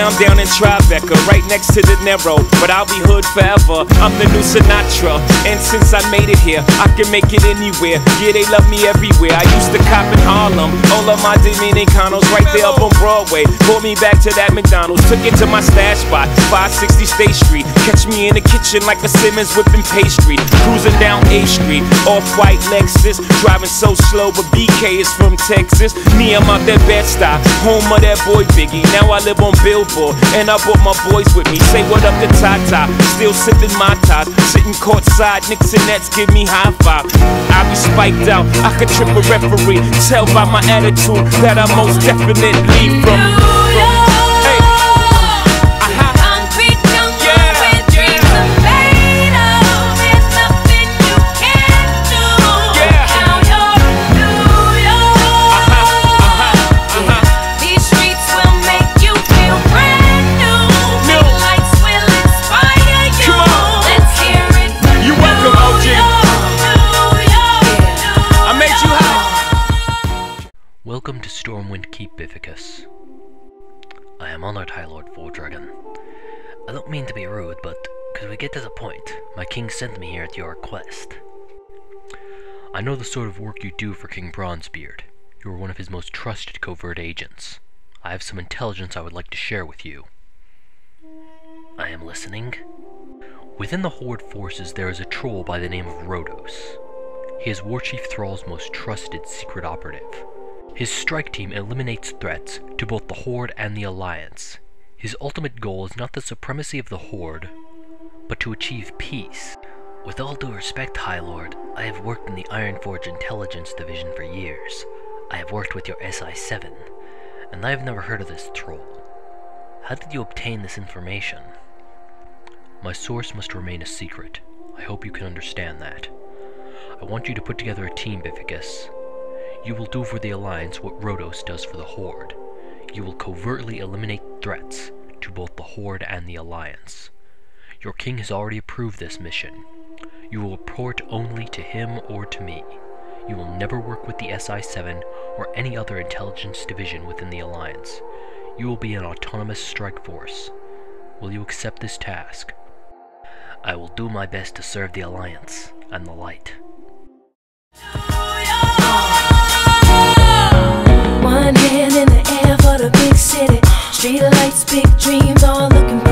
I'm down in Tribeca, right next to the Narrow, but I'll be hood forever. I'm the new Sinatra, and since I made it here, I can make it anywhere. Yeah, they love me everywhere. I used to cop in Harlem, all of my Dominicanos right there up on Broadway. Pulled me back to that McDonald's, took it to my stash spot, 560 State Street. Catch me in the kitchen like a Simmons whipping pastry. Cruising down A Street, off-white Lexus, driving so slow, but BK is from Texas. Me, I'm out that Bed-Stuy, home of that boy Biggie. Now I live on Billboard, and I brought my boys with me. Say what up to Tata, still sipping my ties, sitting courtside, Knicks and Nets give me high five. I be spiked out, I could trip a referee. Tell by my attitude that I most definitely from. Welcome to Stormwind Keep, Bifficus. I am honored, Highlord Bolvar. I don't mean to be rude, but could we get to the point? My king sent me here at your request. I know the sort of work you do for King Bronzebeard. You are one of his most trusted covert agents. I have some intelligence I would like to share with you. I am listening. Within the Horde forces there is a troll by the name of Rodos. He is Warchief Thrall's most trusted secret operative. His strike team eliminates threats to both the Horde and the Alliance. His ultimate goal is not the supremacy of the Horde, but to achieve peace. With all due respect, Highlord, I have worked in the Ironforge Intelligence Division for years. I have worked with your SI-7, and I have never heard of this troll. How did you obtain this information? My source must remain a secret. I hope you can understand that. I want you to put together a team, Bifficus. You will do for the Alliance what Rodos does for the Horde. You will covertly eliminate threats to both the Horde and the Alliance. Your king has already approved this mission. You will report only to him or to me. You will never work with the SI-7 or any other intelligence division within the Alliance. You will be an autonomous strike force. Will you accept this task? I will do my best to serve the Alliance and the Light. One hand in the air for the big city. Street lights, big dreams, all looking